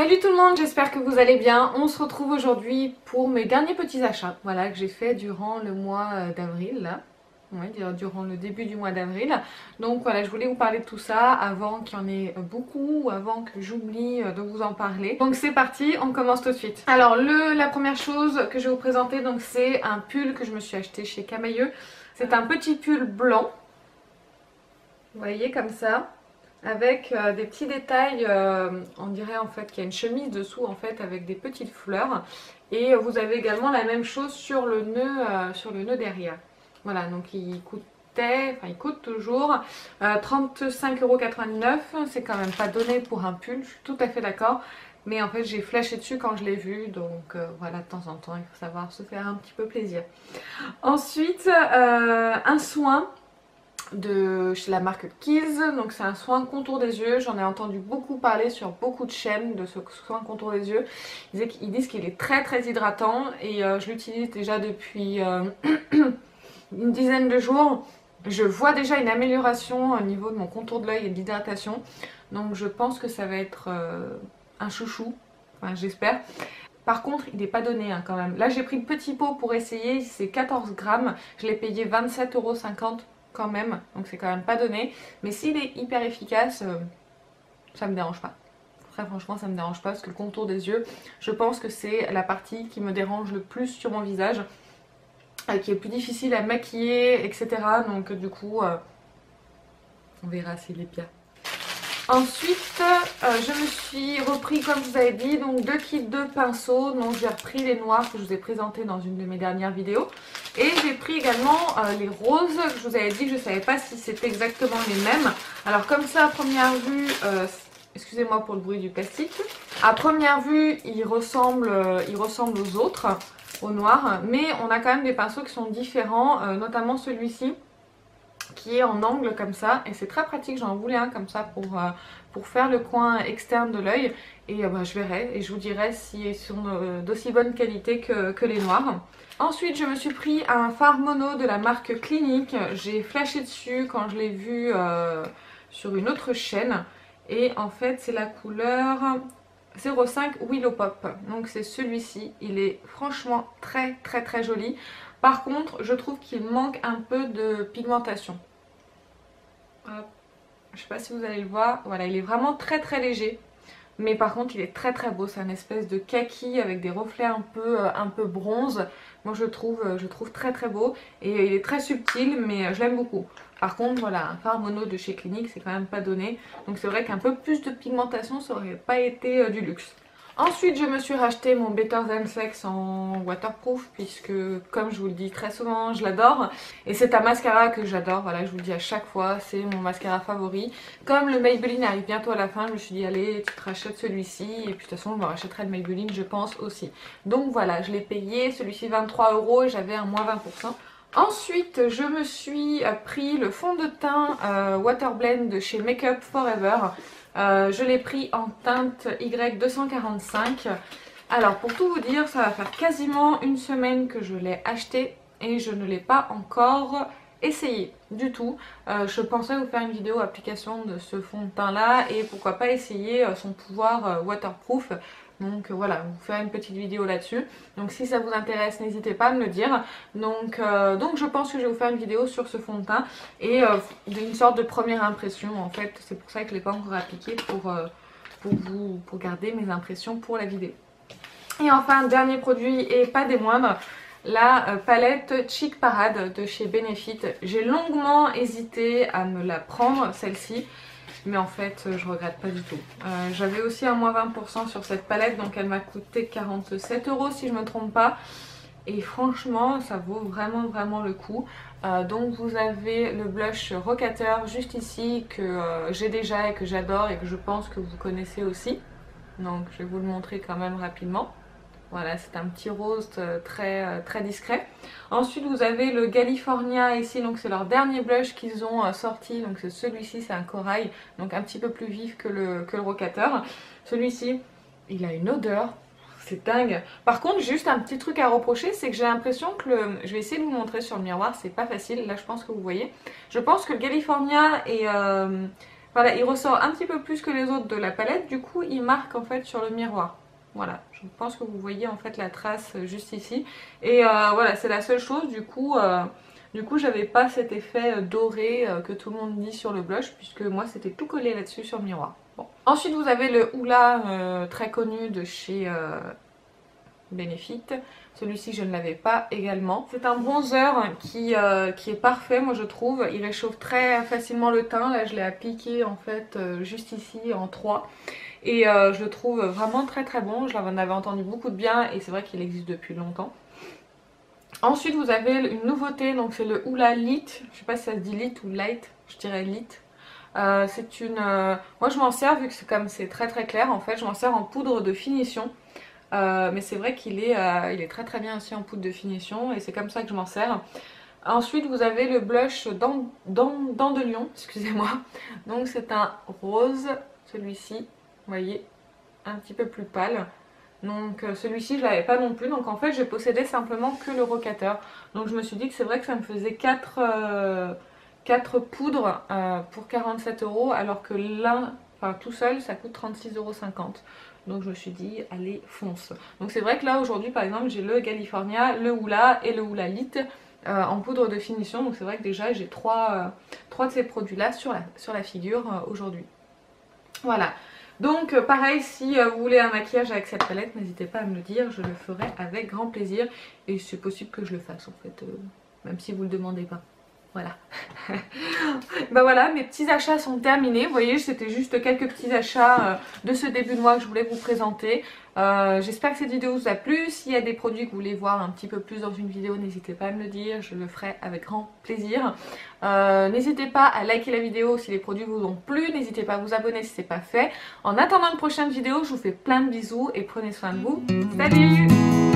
Salut tout le monde, j'espère que vous allez bien. On se retrouve aujourd'hui pour mes derniers petits achats, voilà, que j'ai fait durant le mois d'avril, là. Oui, durant le début du mois d'avril. Donc voilà, je voulais vous parler de tout ça avant qu'il y en ait beaucoup, ou avant que j'oublie de vous en parler. Donc c'est parti, on commence tout de suite. Alors la première chose que je vais vous présenter, donc c'est un pull que je me suis acheté chez Camailleux. C'est un petit pull blanc, vous voyez, comme ça. Avec des petits détails, on dirait en fait qu'il y a une chemise dessous en fait avec des petites fleurs. Et vous avez également la même chose sur le nœud derrière. Voilà, donc il coûte toujours 35,99 €. C'est quand même pas donné pour un pull, je suis tout à fait d'accord. Mais en fait j'ai flashé dessus quand je l'ai vu, donc voilà, de temps en temps il faut savoir se faire un petit peu plaisir. Ensuite, un soin de chez la marque Kiehl's, donc c'est un soin contour des yeux. J'en ai entendu beaucoup parler sur beaucoup de chaînes de ce soin contour des yeux. Ils disent qu'il est très très hydratant et je l'utilise déjà depuis une dizaine de jours. Je vois déjà une amélioration au niveau de mon contour de l'œil et de l'hydratation, donc je pense que ça va être un chouchou, enfin j'espère. Par contre, il n'est pas donné quand même. Là j'ai pris le petit pot pour essayer, c'est 14 grammes, je l'ai payé 27,50 € quand même, donc c'est quand même pas donné. Mais s'il est hyper efficace, ça me dérange pas. Très franchement, ça me dérange pas parce que le contour des yeux, je pense que c'est la partie qui me dérange le plus sur mon visage, qui est plus difficile à maquiller, etc. Donc du coup, on verra s'il est bien. Ensuite, je me suis repris, comme je vous avais dit, donc 2 kits de pinceaux. Donc j'ai repris les noirs que je vous ai présentés dans une de mes dernières vidéos. Et j'ai pris également les roses que je vous avais dit que je ne savais pas si c'était exactement les mêmes. Alors comme ça, à première vue, excusez-moi pour le bruit du plastique. À première vue, ils ressemblent aux autres, aux noirs. Mais on a quand même des pinceaux qui sont différents, notamment celui-ci, qui est en angle comme ça, et c'est très pratique. J'en voulais un comme ça pour faire le coin externe de l'œil, et je verrai et je vous dirai s'ils sont d'aussi bonne qualité que les noirs. Ensuite je me suis pris un fard mono de la marque Clinique. J'ai flashé dessus quand je l'ai vu sur une autre chaîne, et en fait c'est la couleur 05 Willow Pop, donc c'est celui-ci. Il est franchement très très très joli. Par contre, je trouve qu'il manque un peu de pigmentation. Hop. Je sais pas si vous allez le voir. Voilà, il est vraiment très très léger. Mais par contre, il est très très beau. C'est une espèce de kaki avec des reflets un peu bronze. Moi, je trouve très très beau. Et il est très subtil, mais je l'aime beaucoup. Par contre, voilà, un fard mono de chez Clinique, c'est quand même pas donné. Donc c'est vrai qu'un peu plus de pigmentation, ça aurait pas été du luxe. Ensuite, je me suis racheté mon Better Than Sex en waterproof, puisque comme je vous le dis très souvent, je l'adore. Et c'est un mascara que j'adore, voilà, je vous le dis à chaque fois, c'est mon mascara favori. Comme le Maybelline arrive bientôt à la fin, je me suis dit allez, tu te rachètes celui-ci, et puis de toute façon je me rachèterai le Maybelline, je pense aussi. Donc voilà, je l'ai payé, celui-ci 23 € et j'avais un moins 20%. Ensuite, je me suis pris le fond de teint Water Blend de chez Make Up Forever. Je l'ai pris en teinte Y245. Alors pour tout vous dire, ça va faire quasiment une semaine que je l'ai acheté et je ne l'ai pas encore essayé du tout. Je pensais vous faire une vidéo application de ce fond de teint là, et pourquoi pas essayer son pouvoir waterproof. Donc voilà, vous faire une petite vidéo là-dessus. Donc si ça vous intéresse, n'hésitez pas à me le dire. Donc je pense que je vais vous faire une vidéo sur ce fond de teint et une sorte de première impression en fait. C'est pour ça que je ne l'ai pas encore appliqué, pour garder mes impressions pour la vidéo. Et enfin, dernier produit et pas des moindres, la palette Cheek Parade de chez Benefit. J'ai longuement hésité à me la prendre, celle-ci. Mais en fait je regrette pas du tout. J'avais aussi un moins 20% sur cette palette, donc elle m'a coûté 47 € si je me trompe pas. Et franchement ça vaut vraiment vraiment le coup. Donc vous avez le blush Rockateur juste ici, que j'ai déjà et que j'adore et que je pense que vous connaissez aussi. Donc je vais vous le montrer quand même rapidement. Voilà, c'est un petit rose très discret. Ensuite vous avez le California ici, donc c'est leur dernier blush qu'ils ont sorti. Donc c'est celui-ci, c'est un corail, donc un petit peu plus vif que le Rockateur. Celui-ci, il a une odeur, c'est dingue. Par contre, juste un petit truc à reprocher, c'est que j'ai l'impression que je vais essayer de vous montrer sur le miroir, c'est pas facile, là je pense que vous voyez. Je pense que le California est Voilà, il ressort un petit peu plus que les autres de la palette, du coup il marque en fait sur le miroir. Voilà, je pense que vous voyez en fait la trace juste ici. Et voilà, c'est la seule chose, du coup j'avais pas cet effet doré que tout le monde dit sur le blush, puisque moi c'était tout collé là-dessus sur le miroir. Bon. Ensuite vous avez le Hoola très connu de chez Benefit. Celui-ci je ne l'avais pas également. C'est un bronzer qui est parfait moi je trouve. Il réchauffe très facilement le teint. Là je l'ai appliqué en fait juste ici en 3. Et je le trouve vraiment très très bon. Je l'en avais entendu beaucoup de bien et c'est vrai qu'il existe depuis longtemps. Ensuite vous avez une nouveauté, donc c'est le Hoola Lit. Je sais pas si ça se dit Lit ou Light, je dirais Lit. C'est une... moi je m'en sers vu que c'est très très clair en fait. Je m'en sers en poudre de finition. Mais c'est vrai qu'il est très très bien aussi en poudre de finition et c'est comme ça que je m'en sers. Ensuite vous avez le blush Dents de Lion, excusez-moi. Donc c'est un rose, celui-ci, vous voyez, un petit peu plus pâle. Donc celui-ci je l'avais pas non plus, donc en fait je possédais simplement que le rocateur. Donc je me suis dit que c'est vrai que ça me faisait 4 poudres pour 47 € alors que l'un, enfin tout seul ça coûte 36,50 €. Donc je me suis dit allez fonce. Donc c'est vrai que là aujourd'hui par exemple j'ai le California, le Hoola et le Hoola Lit en poudre de finition. Donc c'est vrai que déjà j'ai 3 de ces produits là sur la figure aujourd'hui. Voilà. Donc pareil, si vous voulez un maquillage avec cette palette, n'hésitez pas à me le dire, je le ferai avec grand plaisir. Et c'est possible que je le fasse en fait, même si vous le demandez pas. Voilà. Bah voilà, mes petits achats sont terminés. Vous voyez, c'était juste quelques petits achats de ce début de mois que je voulais vous présenter. J'espère que cette vidéo vous a plu. S'il y a des produits que vous voulez voir un petit peu plus dans une vidéo, n'hésitez pas à me le dire, je le ferai avec grand plaisir. N'hésitez pas à liker la vidéo si les produits vous ont plu. N'hésitez pas à vous abonner si ce n'est pas fait. En attendant une prochaine vidéo, je vous fais plein de bisous et prenez soin de vous. Salut!